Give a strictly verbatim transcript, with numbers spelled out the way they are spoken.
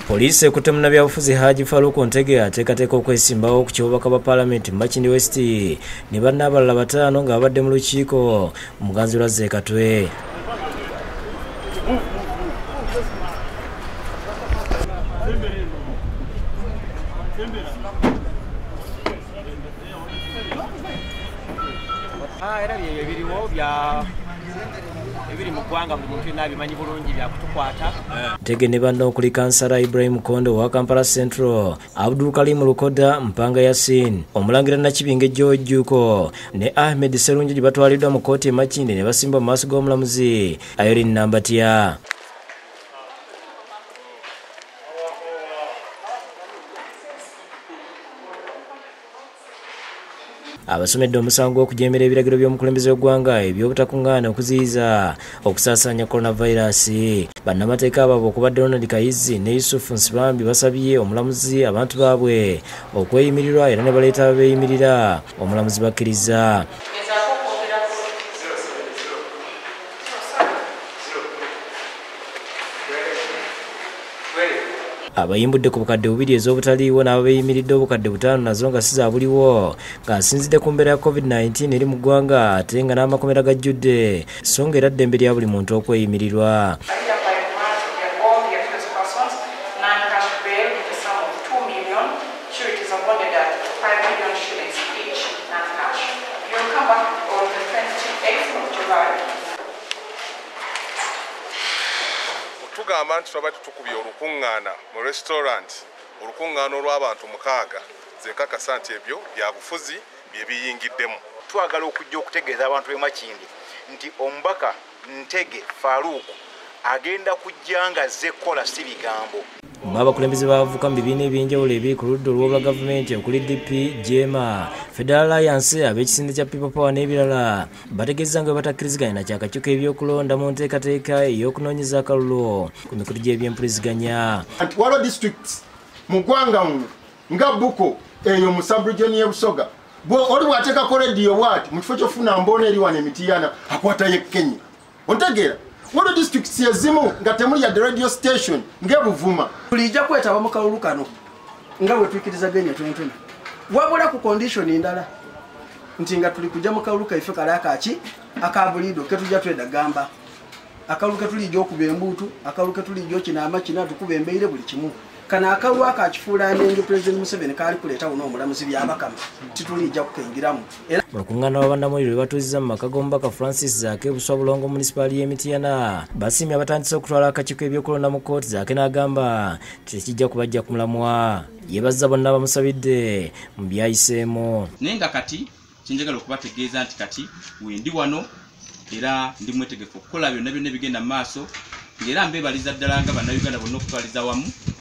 Poliisi ekutte munnabyabufuzi Haji Faruku Ntege ateekateeka okwesimbawo ku kyobubaka bwa Paalamenti mu Makindye West ne banne abalala bataano ng'abadde mu lukiiko Muganzi Lwazze Katwe. Era bye biriwo bya ebiri mu ggwanga buli muntu nabimanyi bulungi bya kutukwata. Ntege ne banne okuli Kansala Ibrahim Kondo wa Kampala Central, Abdul Karim Lukoda, Mpanga Yasin, Omulangira Nakibinge George Juko ne Ahmed Serungi batwaliddwa mu kkooti e Makindye ne basimba mu maaso g'omulamuzi Irene Nambatya. Abasomedde omusango okujemera ebiragiro by'omukulembeze w'eggwanga eby'obutakungaana okuziyiza okusaasaanya coronavirus. Bannamateeka abaabo okubadde Ronald Kayizi ne Yusuf Nsibambi basabye omulamuzi abantu baabwe okweyimirirwa era ne baleeta abeeyimirira omulamuzi bakkiriza. Abayimbudde ku bukadde bubiri ez'obutaliiwo n'abeeyimiridde obukadde butaano nazo nga si zaabuliwo ng'asinzidde ku mbeera ya covid nineteen eri mu ggwanga ate nga n'amakomera gajjudde so ng'era ddembe lya buli muntu okweyimirirwa. Tugamba nti twaba tukubye olukuŋŋaana mu restaurant olukuŋŋaana olw'abantu mukaaga zenkakasa nti ebyo bya bufuzi bye biyingiddemu. Twagala okujja okutegeeza abantu b'e Makindye nti omubaka Ntege Faruku agenda kujja nga azze kukola si bigambo. Abakulembeze b'abavubuka mu bibiina eby'enjawulo ebiri ku ludda olw'obwa gavumenti okuli D P, J M A, Federal Alliance, ab'ekisinde kya People Power n'ebirala bategeeza nga batakkiriziganya na kyakakyuka ebyokulonda mu nteekateeka ey'okunoonyeza akalulu ku mikutu gy'ebyempuliziganya. Waliwo districts mu ggwanga muno nga Buko eyo mu sub-region y'e Busoga oli bw'ateekako rediyo bw'ati mu kifo ky'ofuna mboona eri wano Emitiyana akwatayo e Kenya. Ontegeera? Waliwo districts ezimu nga temuli yadde radio station ng'e Buvuma. Tulijja kwetaba mu kalulu kano nga bwe tukirizaganya twentwena wabula ku condition endala nti nga tuli kujja mu kalulu kaife kale akaki akabulido ke tujja twedagamba akalulu ke tulijja okuba embuutu akalulu ke tulijja okinaama kina tukuba embeire buli kimu kana akalulu akakifuula nenge President Museveni kaali kuleetawo n'omulamuzi byabakama titulijja kukengiramu. Olukuŋŋaana lw'abannamawulire lwe batuuzizza mu maka g'omubaka Francis Zaake Buswa Bulongo munisipaali y'Emityana basiimye abatandise okutwala akakiiko ebyokulonda mu kkooti. Zaake n'agamba tekijja kubajja ku mulamwa. Yeebazza bonna bamusabidde mu byayiseemu. Naye nga kati kinjagala okubategeeza nti kati wendi wano era ndi mwetegefu okukola byonna byonna ebigenda mu maaso ng'era mbeebaliza ddala nga bannayuganda bonna okutwaliza wamu